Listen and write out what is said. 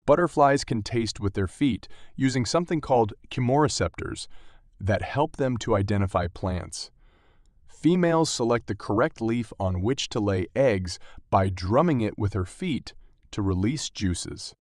Butterflies can taste with their feet using something called chemoreceptors that help them to identify plants. Females select the correct leaf on which to lay eggs by drumming it with her feet to release juices.